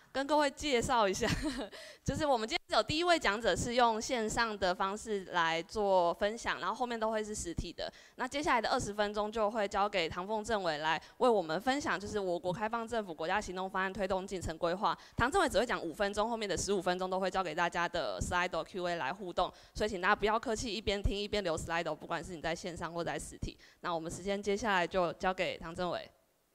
跟各位介绍一下，就是我们今天有第一位讲者是用线上的方式来做分享，然后后面都会是实体的。那接下来的20分钟就会交给唐凤政委来为我们分享，就是我国开放政府国家行动方案推动进程规划。唐政委只会讲5分钟，后面的15分钟都会交给大家的 Slido Q&A 来互动，所以请大家不要客气，一边听一边留 Slido， 不管是你在线上或在实体。那我们时间接下来就交给唐政委。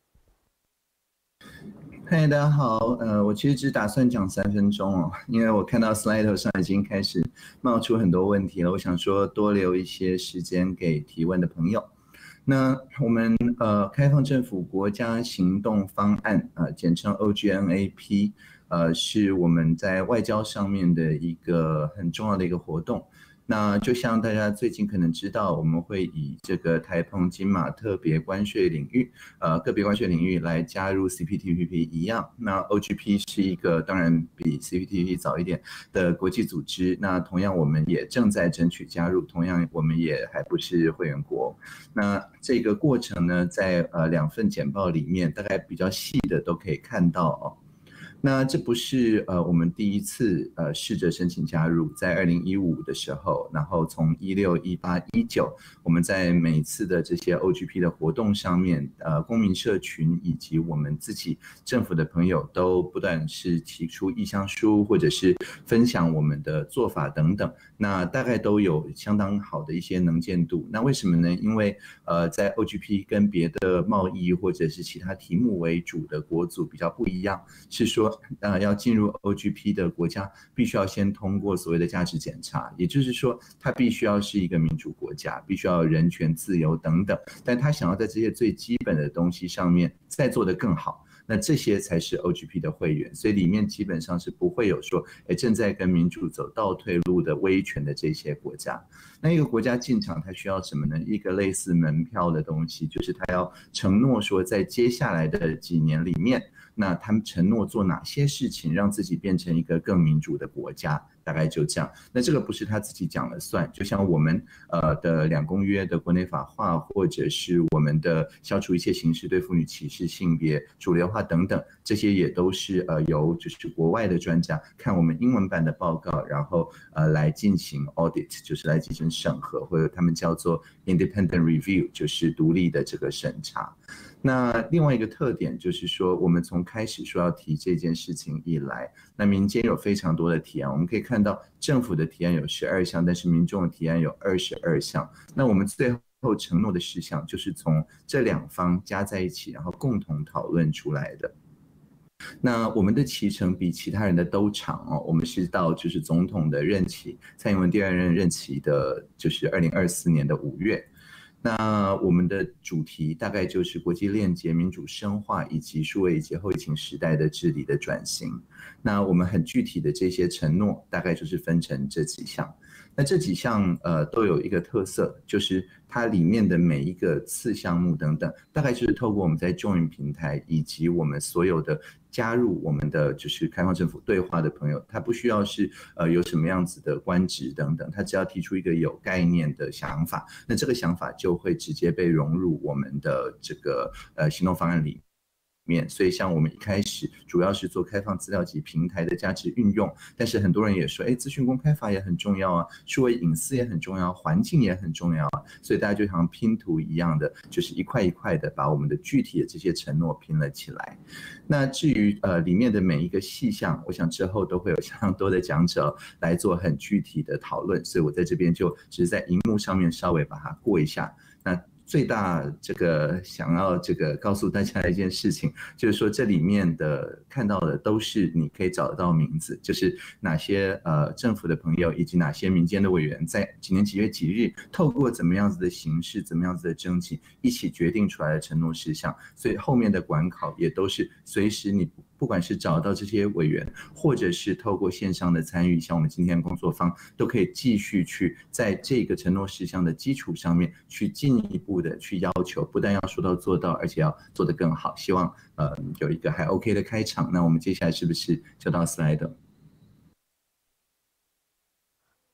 嗨，大家好，我其实只打算讲3分钟哦，因为我看到 Slide 上已经开始冒出很多问题了，我想说多留一些时间给提问的朋友。那我们开放政府国家行动方案简称 OGNAP，是我们在外交上面的一个很重要的一个活动。那就像大家最近可能知道，我们会以这个台澎金马特别关税领域，个别关税领域来加入 CPTPP 一样。那 OGP 是一个当然比 CPTPP 早一点的国际组织，那同样我们也正在争取加入，同样我们也还不是会员国。那这个过程呢，在2份简报里面，大概比较细的都可以看到哦。那这不是我们第一次试着申请加入，在2015的时候，然后从16、18、19，我们在每一次的这些 OGP 的活动上面，公民社群以及我们自己政府的朋友都不断是提出意向书，或者是分享我们的做法等等，那大概都有相当好的一些能见度。那为什么呢？因为在 OGP 跟别的贸易或者是其他题目为主的国组比较不一样，是说要进入 OGP 的国家必须要先通过所谓的价值检查，也就是说它必须要是一个民主国家，必须要有人权自由等等，但他想要在这些最基本的东西上面再做得更好，那这些才是 OGP 的会员，所以里面基本上是不会有说正在跟民主走倒退路的威权的这些国家。那一个国家进场它需要什么呢？一个类似门票的东西，就是他要承诺说在接下来的几年里面，那他们承诺做哪些事情让自己变成一个更民主的国家，大概就这样。那这个不是他自己讲了算，就像我们的2公约的国内法化，或者是我们的消除一切形式对妇女歧视、性别主流化等等，这些也都是由就是国外的专家看我们英文版的报告，然后来进行 audit， 就是来进行审核，或者他们叫做 independent review， 就是独立的这个审查。那另外一个特点就是说，我们从开始说要提这件事情以来，那民间有非常多的提案，我们可以看到政府的提案有12项，但是民众的提案有22项。那我们最后承诺的事项就是从这2方加在一起，然后共同讨论出来的。那我们的期程比其他人的都长哦，我们是到就是总统的任期，蔡英文第2任任期的就是2024年的5月。那我们的主题大概就是国际链接、民主深化以及数位以及后疫情时代的治理的转型。那我们很具体的这些承诺，大概就是分成这几项。那这几项都有一个特色，就是它里面的每一个次项目等等，大概就是透过我们在 Join 平台以及我们所有的加入我们的就是开放政府对话的朋友，他不需要是有什么样子的官职等等，他只要提出一个有概念的想法，那这个想法就会直接被融入我们的这个行动方案里面。所以像我们一开始主要是做开放资料及平台的价值运用，但是很多人也说资讯公开法也很重要啊，数位隐私也很重要，环境也很重要啊，所以大家就像拼图一样的，就是一块一块的把我们的具体的这些承诺拼了起来。那至于里面的每一个细项，我想之后都会有相当多的讲者来做很具体的讨论，所以我在这边就只是在荧幕上面稍微把它过一下。那最大这个想要这个告诉大家的一件事情，就是说这里面的看到的都是你可以找得到名字，就是哪些政府的朋友以及哪些民间的委员在几年几月几日透过怎么样子的形式、怎么样子的征集一起决定出来的承诺事项，所以后面的管考也都是随时你不管是找到这些委员，或者是透过线上的参与，像我们今天的工作坊，都可以继续去在这个承诺事项的基础上面去进一步的去要求，不但要说到做到，而且要做得更好。希望有一个还 OK 的开场。那我们接下来是不是就到 slide？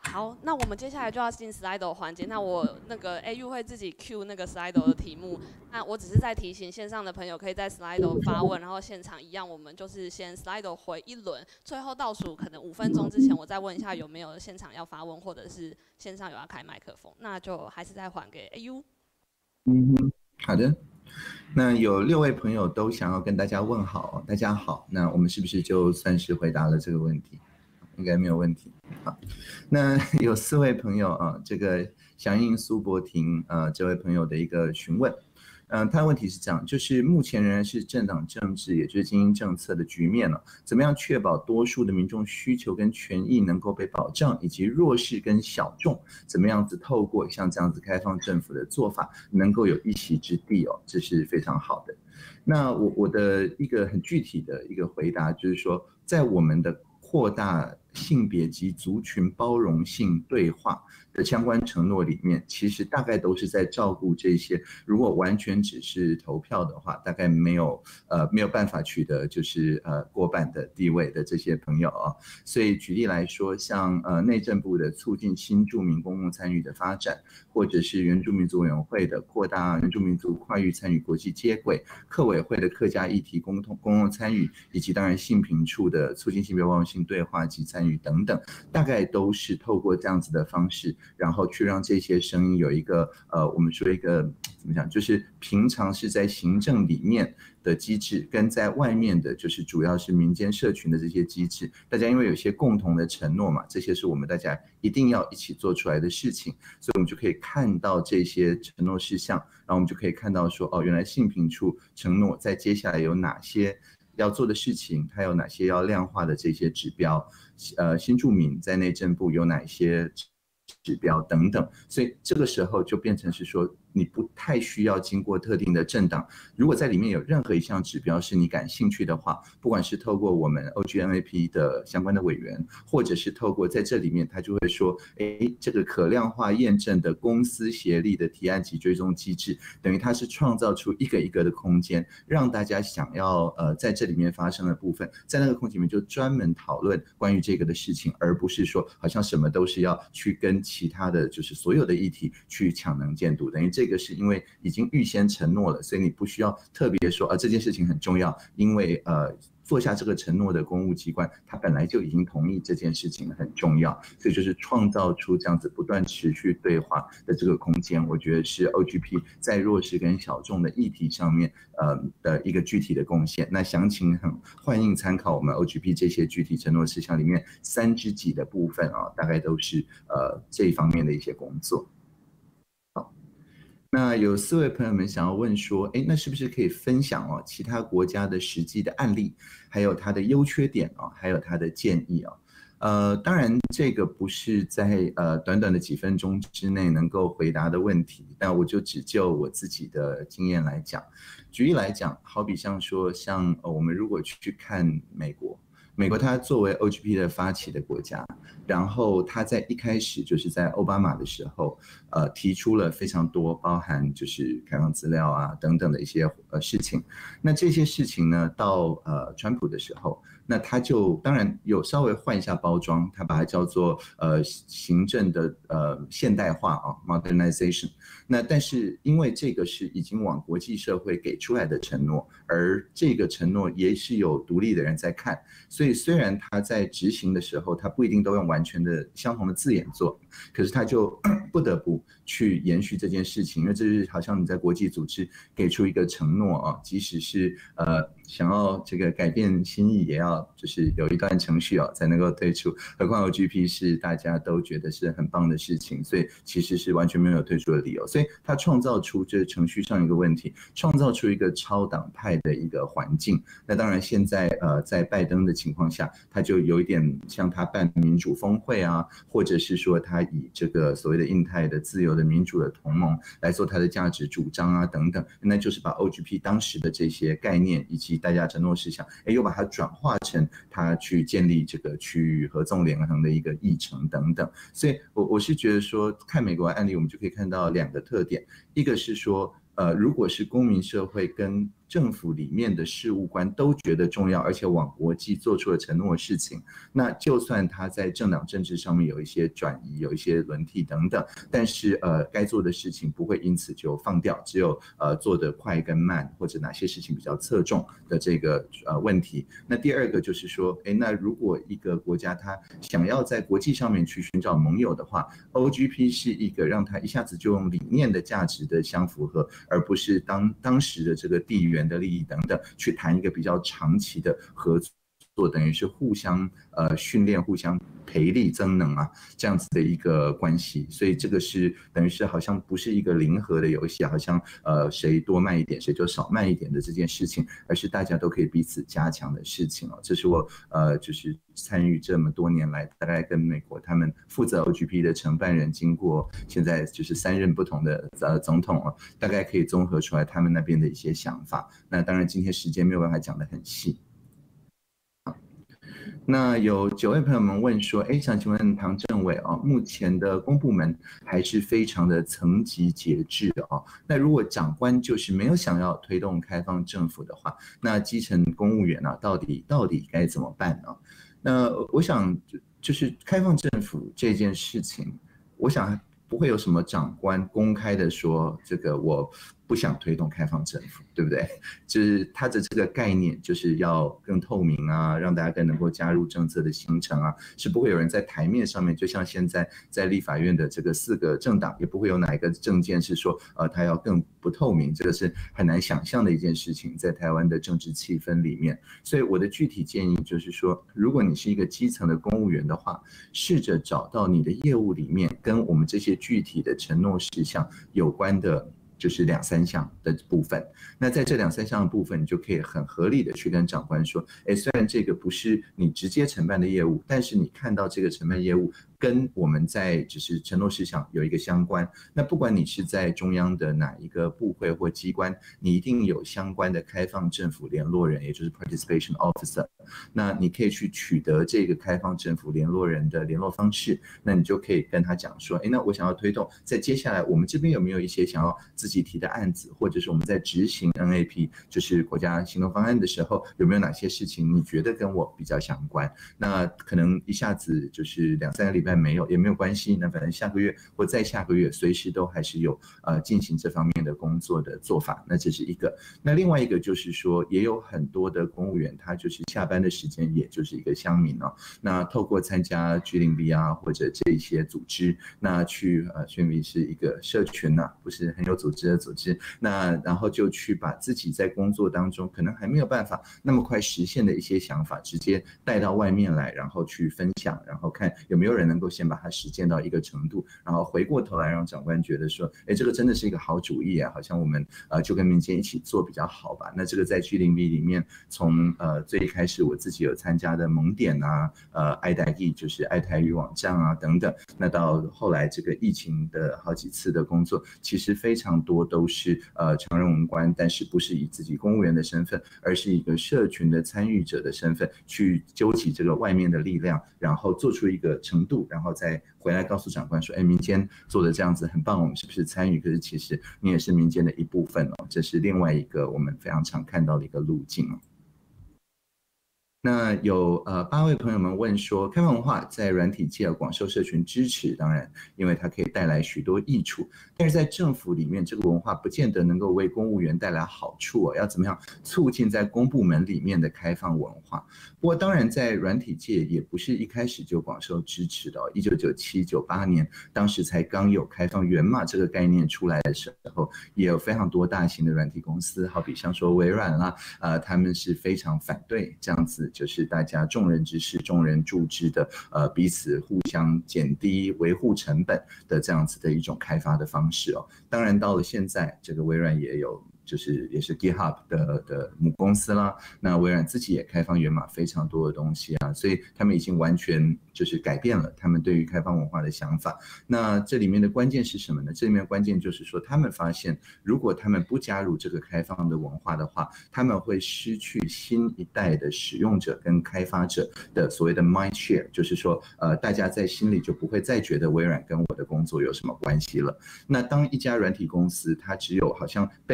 好，那我们接下来就要进 Slido 环节。那我那个 AU 会自己 Q 那个 Slido 的题目。那我只是在提醒线上的朋友，可以在 Slido 发问，然后现场一样，我们就是先 Slido 回一轮，最后倒数可能5分钟之前，我再问一下有没有现场要发问，或者是线上有要开麦克风。那就还是再还给 AU。 好的。那有6位朋友都想要跟大家问好，大家好。那我们是不是就算是回答了这个问题？应该没有问题。好，那有4位朋友啊，这个响应苏博婷这位朋友的一个询问。他的问题是这样，就是目前仍然是政党政治，也就是精英政策的局面了，怎么样确保多数的民众需求跟权益能够被保障，以及弱势跟小众怎么样子透过像这样子开放政府的做法，能够有一席之地哦，这是非常好的。那我的一个很具体的一个回答就是说，在我们的扩大性别及族群包容性对话的相关承诺里面，其实大概都是在照顾这些，如果完全只是投票的话，大概没有办法取得就是过半的地位的这些朋友啊。所以举例来说，像内政部的促进新住民公共参与的发展，或者是原住民族委员会的扩大原住民族跨域参与国际接轨，客委会的客家议题公共参与，以及当然性平处的促进性别包容性对话及参与等等，大概都是透过这样子的方式，然后去让这些声音有一个我们说一个怎么讲，就是平常是在行政里面的机制，跟在外面的就是主要是民间社群的这些机制，大家因为有些共同的承诺嘛，这些是我们大家一定要一起做出来的事情，所以我们就可以看到这些承诺事项，然后我们就可以看到说，原来性平处承诺在接下来有哪些要做的事情，它有哪些要量化的这些指标，新住民在内政部有哪些指标等等，所以这个时候就变成是说，你不太需要经过特定的政党，如果在里面有任何一项指标是你感兴趣的话，不管是透过我们 OGNAP 的相关的委员，或者是透过在这里面他就会说，这个可量化验证的公司协力的提案及追踪机制，等于它是创造出一个一个的空间，让大家想要在这里面发生的部分，在那个空间里面就专门讨论关于这个的事情，而不是说好像什么都是要去跟其他的就是所有的议题去抢能见度，等于这个是因为已经预先承诺了，所以你不需要特别说这件事情很重要，因为做下这个承诺的公务机关，它本来就已经同意这件事情很重要，所以就是创造出这样子不断持续对话的这个空间，我觉得是 OGP 在弱势跟小众的议题上面的一个具体的贡献。那详情很欢迎参考我们 OGP 这些具体承诺事项里面3之几的部分大概都是这一方面的一些工作。那有4位朋友们想要问说，那是不是可以分享其他国家的实际的案例，还有它的优缺点还有它的建议当然这个不是在短短的几分钟之内能够回答的问题，那我就只就我自己的经验来讲。举例来讲，好比像说我们如果去看美国它作为 OGP 的发起的国家，然后它在一开始就是在奥巴马的时候，提出了非常多包含就是开放资料等等的一些事情。那这些事情呢，到川普的时候，那他就当然有稍微换一下包装，他把它叫做行政的现代化modernization。那但是因为这个是已经往国际社会给出来的承诺，而这个承诺也是有独立的人在看，所以虽然他在执行的时候，他不一定都用完全的相同的字眼做，可是他就不得不去延续这件事情，因为这是好像你在国际组织给出一个承诺即使是想要这个改变心意，也要就是有一段程序才能够推出，何况 OGP 是大家都觉得是很棒的事情，所以其实是完全没有推出的理由，所以他创造出这程序上一个问题，创造出一个超党派的一个环境。那当然现在在拜登的情况下，他就有一点像他办民主峰会或者是说他以这个所谓的印太的自由的民主的同盟来做他的价值主张等等，那就是把 OGP 当时的这些概念以及大家承诺事项，又把它转化成他去建立这个区域合纵连横的一个议程等等。所以我是觉得说，看美国案例，我们就可以看到2个特点，一个是说如果是公民社会跟政府里面的事务官都觉得重要，而且往国际做出了承诺的事情，那就算他在政党政治上面有一些转移，有一些轮替等等，但是该做的事情不会因此就放掉，只有做得快跟慢，或者哪些事情比较侧重的这个问题。那第二个就是说，那如果一个国家他想要在国际上面去寻找盟友的话， OGP 是一个让他一下子就用理念的价值的相符合，而不是当时的这个地缘的利益等等去谈一个比较长期的合作，等于是互相训练、互相培力增能啊，这样子的一个关系。所以这个是等于是好像不是一个零和的游戏，好像谁多卖一点谁就少卖一点的这件事情，而是大家都可以彼此加强的事情哦。这是我就是参与这么多年来，大概跟美国他们负责 OGP 的承办人，经过现在就是3任不同的总统哦，大概可以综合出来他们那边的一些想法。那当然今天时间没有办法讲得很细。那有9位朋友们问说，想请问唐政委目前的公部门还是非常的层级节制那如果长官就是没有想要推动开放政府的话，那基层公务员到底该怎么办呢？那我想就是开放政府这件事情，我想不会有什么长官公开的说这个我不想推动开放政府，对不对？就是他的这个概念就是要更透明啊，让大家更能够加入政策的形成啊，是不会有人在台面上面，就像现在在立法院的这个4个政党，也不会有哪一个政见是说他要更不透明，这个是很难想象的一件事情，在台湾的政治气氛里面。所以我的具体建议就是说，如果你是一个基层的公务员的话，试着找到你的业务里面跟我们这些具体的承诺事项有关的就是2、3项的部分。那在这2、3项的部分，你就可以很合理的去跟长官说，虽然这个不是你直接承办的业务，但是你看到这个承办业务跟我们在就是承诺事项有一个相关，那不管你是在中央的哪一个部会或机关，你一定有相关的开放政府联络人，也就是 participation officer， 那你可以去取得这个开放政府联络人的联络方式，那你就可以跟他讲说，那我想要推动，在接下来我们这边有没有一些想要自己提的案子，或者是我们在执行 NAP 就是国家行动方案的时候，有没有哪些事情你觉得跟我比较相关？那可能一下子就是2、3个礼拜没有也没有关系，那反正下个月或再下个月随时都还是有进行这方面的工作的做法。那这是一个。那另外一个就是说，也有很多的公务员他就是下班的时间也就是一个乡民那透过参加 G0V 啊或者这一些组织，那去G0V 是一个社群不是很有组织的组织，那然后就去把自己在工作当中可能还没有办法那么快实现的一些想法直接带到外面来，然后去分享，然后看有没有人能够先把它实践到一个程度，然后回过头来让长官觉得说，这个真的是一个好主意好像我们就跟民间一起做比较好吧。那这个在 G0V 里面，从最一开始我自己有参加的盟典爱台艺就是爱台语网站等等，那到后来这个疫情的好几次的工作，其实非常多都是常任文官，但是不是以自己公务员的身份，而是一个社群的参与者的身份去揪起这个外面的力量，然后做出一个程度，然后再回来告诉长官说，民间做的这样子很棒，我们是不是参与？可是其实你也是民间的一部分这是另外一个我们非常常看到的一个路径那有8位朋友们问说，开放文化在软体界广受社群支持，当然因为它可以带来许多益处，但是在政府里面这个文化不见得能够为公务员带来好处要怎么样促进在公部门里面的开放文化。不过当然在软体界也不是一开始就广受支持的1997、98年当时才刚有开放源码这个概念出来的时候，也有非常多大型的软体公司，好比像说微软啦他们是非常反对这样子就是大家众人之事众人助之的彼此互相减低维护成本的这样子的一种开发的方式当然到了现在这个微软也有就是也是 GitHub 的母公司啦，那微软自己也开放源码非常多的东西所以他们已经完全就是改变了他们对于开放文化的想法。那这里面的关键是什么呢？这里面的关键就是说，他们发现如果他们不加入这个开放的文化的话，他们会失去新一代的使用者跟开发者的所谓的 mind share， 就是说大家在心里就不会再觉得微软跟我的工作有什么关系了。那当一家软体公司它只有好像被绑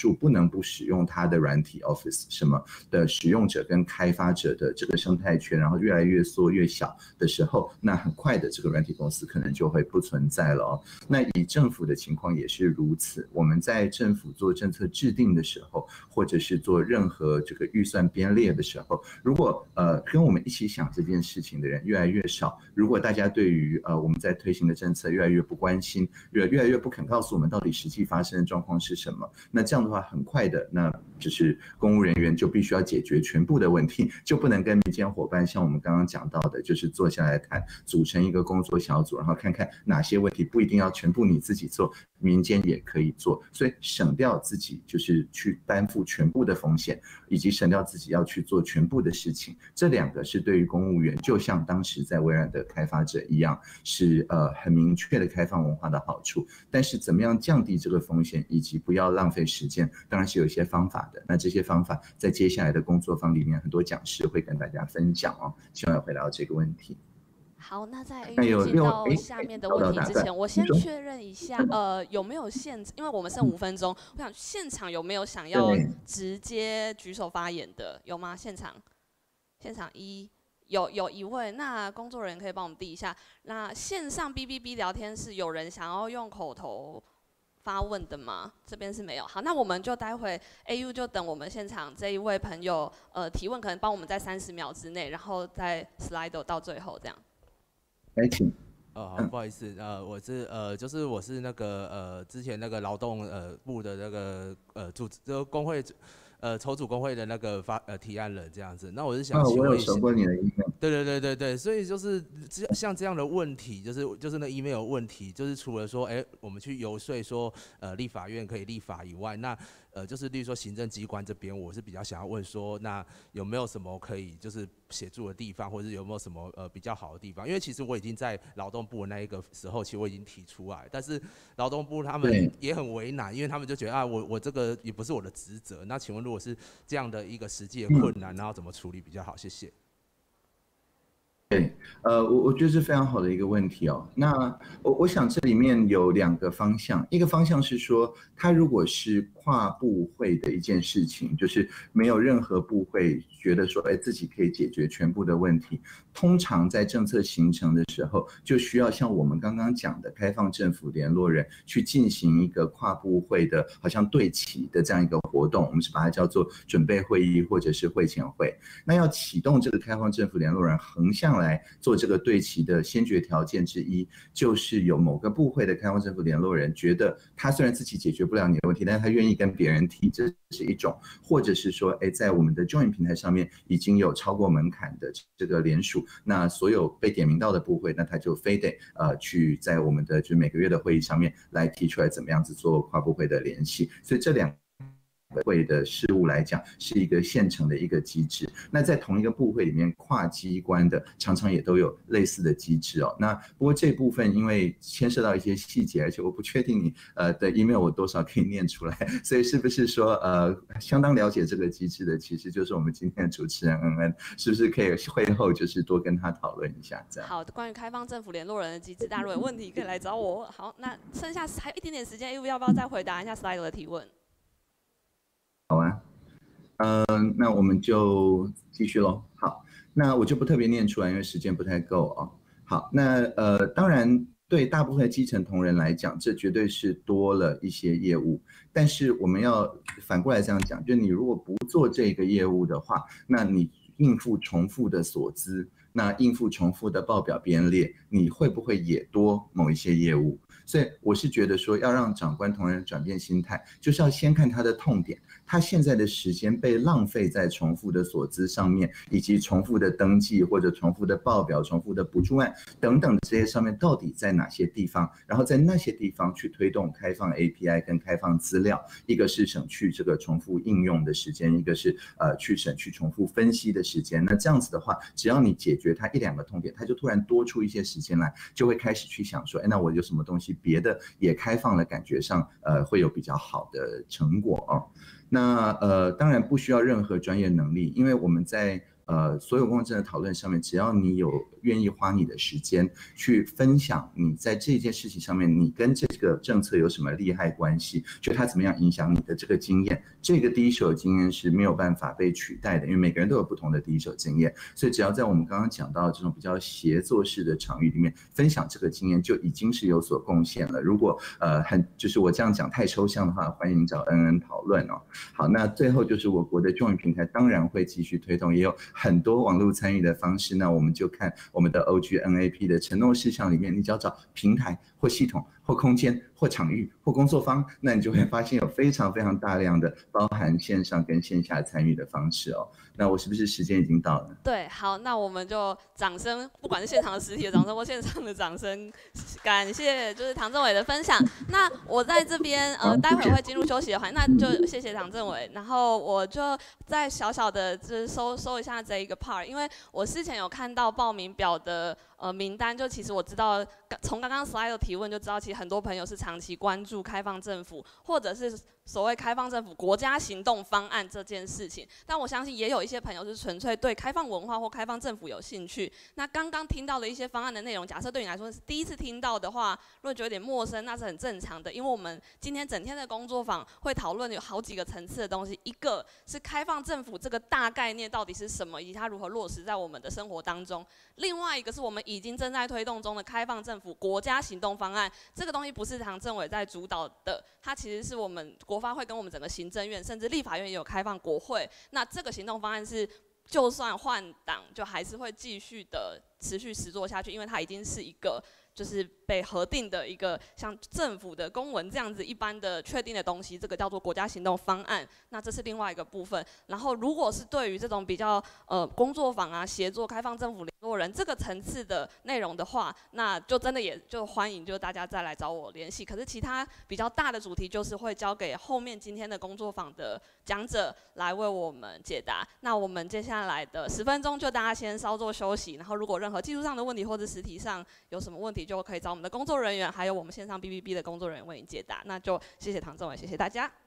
住不能不使用它的软体 Office 什么的使用者跟开发者的这个生态圈，然后越来越缩越小的时候，那很快的这个软体公司可能就会不存在了哦。那以政府的情况也是如此，我们在政府做政策制定的时候，或者是做任何这个预算编列的时候，如果跟我们一起想这件事情的人越来越少，如果大家对于我们在推行的政策越来越不关心，越来越不肯告诉我们到底实际发生的状况是什么，那这样的话很快的，那就是公务人员就必须要解决全部的问题，就不能跟民间伙伴像我们刚刚讲到的，就是坐下来谈，组成一个工作小组，然后看看哪些问题不一定要全部你自己做，民间也可以做，所以省掉自己就是去担负全部的风险，以及省掉自己要去做全部的事情，这两个是对于公务员就像当时在微软的开发者一样，是很明确的开放文化的好处。但是怎么样降低这个风险，以及不要浪费时间，当然是有一些方法的。那这些方法在接下来的工作坊里面，很多讲师会跟大家分享哦。希望要回答到这个问题。 好，那在 AU 进到下面的问题之前，我先确认一下，有没有因为我们剩5分钟，我想现场有没有想要直接举手发言的？有吗？现场有一位，那工作人员可以帮我们递一下。那线上 BBB 聊天室有人想要用口头发问的吗？这边是没有。好，那我们就待会 AU 就等我们现场这一位朋友提问，可能帮我们在30秒之内，然后再 slide 到最后这样。 来，请。 好，不好意思，就是我是那个之前那个劳动部的那个就是工会筹组工会的那个提案人这样子。那我是想请问一下， 我有收过你的 email。 对，所以就是像这样的问题，就是那 email 问题，就是除了说，我们去游说说，立法院可以立法以外，那就是例如说行政机关这边，我是比较想要问说，那有没有什么可以就是协助的地方，或者是有没有什么比较好的地方？因为其实我已经在劳动部的那一个时候，其实我已经提出来，但是劳动部他们也很为难，因为他们就觉得啊，我这个也不是我的职责。那请问，如果是这样的一个实际的困难，然后怎么处理比较好？谢谢。 对，我觉得是非常好的一个问题哦。那我想这里面有2个方向，一个方向是说，它如果是跨部会的一件事情，就是没有任何部会觉得说，自己可以解决全部的问题，通常在政策形成的时候，就需要像我们刚刚讲的开放政府联络人去进行一个跨部会的，好像对齐的这样一个活动，我们是把它叫做准备会议或者是会前会。那要启动这个开放政府联络人横向来做这个对齐的先决条件之一，就是有某个部会的开放政府联络人觉得他虽然自己解决不了你的问题，但是他愿意跟别人提，这是一种；或者是说，在我们的 Join 平台上面已经有超过门槛的这个联署，那所有被点名到的部会，那他就非得去在我们的就每个月的会议上面来提出来怎么样子做跨部会的联系，所以这2会的事务来讲是一个现成的一个机制。那在同一个部会里面跨机关的常常也都有类似的机制哦。那不过这部分因为牵涉到一些细节，而且我不确定你的 email 我多少可以念出来，所以是不是说相当了解这个机制的其实就是我们今天的主持人恩恩，是不是可以会后就是多跟他讨论一下这样？ 好，关于开放政府联络人的机制，大家如果有问题可以来找我。好，那剩下还有一点点时间，要不要再回答一下 slide 的提问？ 好啊，那我们就继续咯。好，那我就不特别念出来，因为时间不太够哦。好，那当然对大部分的基层同仁来讲，这绝对是多了一些业务。但是我们要反过来这样讲，就你如果不做这个业务的话，那你应付重复的所资，那应付重复的报表编列，你会不会也多某一些业务？所以我是觉得说，要让长官同仁转变心态，就是要先看他的痛点，他现在的时间被浪费在重复的所资上面，以及重复的登记或者重复的报表、重复的补助案等等这些上面到底在哪些地方，然后在那些地方去推动开放 API 跟开放资料，一个是省去这个重复应用的时间，一个是去省去重复分析的时间。那这样子的话，只要你解决他1-2个痛点，他就突然多出一些时间来，就会开始去想说，那我有什么东西别的也开放了，感觉上会有比较好的成果哦。那当然不需要任何专业能力，因为我们在所有公共政策讨论上面，只要你有愿意花你的时间去分享你在这件事情上面，你跟这个政策有什么利害关系，就它怎么样影响你的这个经验，这个第一手经验是没有办法被取代的，因为每个人都有不同的第一手经验，所以只要在我们刚刚讲到这种比较协作式的场域里面分享这个经验，就已经是有所贡献了。如果就是我这样讲太抽象的话，欢迎找恩恩讨论哦。好，那最后就是我国的中文平台当然会继续推动，也有很多网络参与的方式，那我们就看我们的 OGNAP 的承诺事项里面，你只要找平台或系统或空间或场域或工作坊，那你就会发现有非常非常大量的包含线上跟线下参与的方式哦。那我是不是时间已经到了？ 对，好，那我们就掌声，不管是现场的实体的掌声或线上的掌声，感谢就是唐政委的分享。那我在这边待会会进入休息的环节，那就谢谢唐政委。然后我就再小小的就是收一下这一个 part， 因为我之前有看到报名表的名单，就其实我知道从刚刚 slide 的提问就知道，其实很多朋友是长期关注开放政府或者是所谓开放政府国家行动方案这件事情，但我相信也有一些朋友是纯粹对开放文化或开放政府有兴趣。那刚刚听到的一些方案的内容，假设对你来说是第一次听到的话，如果觉得有点陌生，那是很正常的，因为我们今天整天的工作坊会讨论有好几个层次的东西，一个是开放政府这个大概念到底是什么，以及它如何落实在我们的生活当中；另外一个是我们已经正在推动中的开放政府国家行动方案，这个东西不是唐政委在主导的，它其实是我们国发会跟我们整个行政院甚至立法院也有开放国会。那这个行动方案是就算换党，就还是会继续的持续实作下去，因为它已经是一个就是被核定的一个像政府的公文这样子一般的确定的东西，这个叫做国家行动方案。那这是另外一个部分。然后如果是对于这种比较工作坊啊、协作、开放政府联络人这个层次的内容的话，那就真的也就欢迎就大家再来找我联系。可是其他比较大的主题就是会交给后面今天的工作坊的讲者来为我们解答。那我们接下来的10分钟就大家先稍作休息，然后如果任何技术上的问题或者实体上有什么问题，就可以找我们的工作人员，还有我们线上 BBB 的工作人员为你解答。那就谢谢唐政委，谢谢大家。